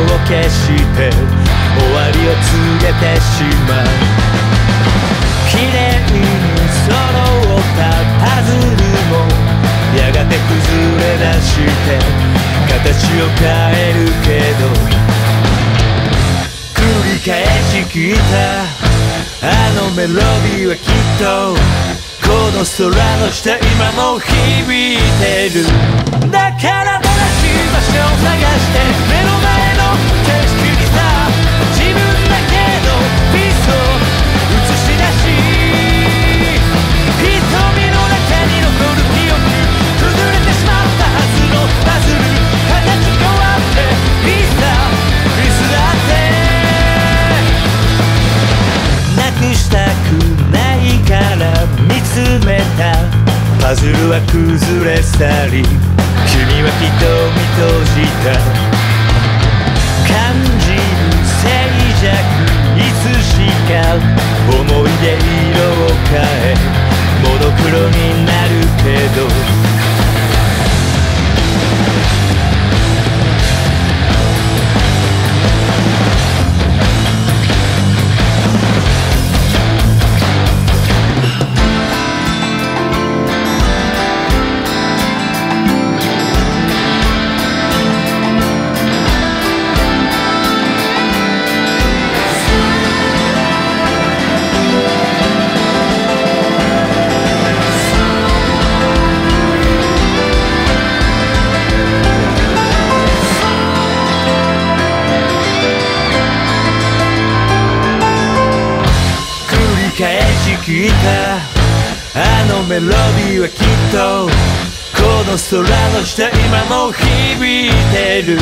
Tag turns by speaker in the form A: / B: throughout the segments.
A: を消して終わりを告げてしまう。綺麗に揃ったパズルもやがて崩れ出して形を変えるけど、繰り返し聞いたあのメロディーはきっとこの空の下今も響いてる。だから正しい場所を探して目の前の景色にさ、自分だけのピースを映し出し、瞳の中に残る記憶、崩れてしまったはずのパズル、形変わってピースだピースだってなくしたくないから見つめたパズルは崩れ去り、君は瞳閉じた。感じる静寂いつしか思い出色を変えモノクロになるけど、聞いたあのメロディーはきっとこの空の下今も響いてる。い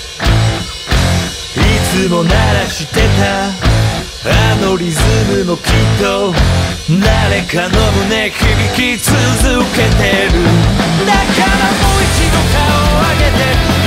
A: つも鳴らしてたあのリズムもきっと誰かの胸響き続けてる。だからもう一度顔を上げて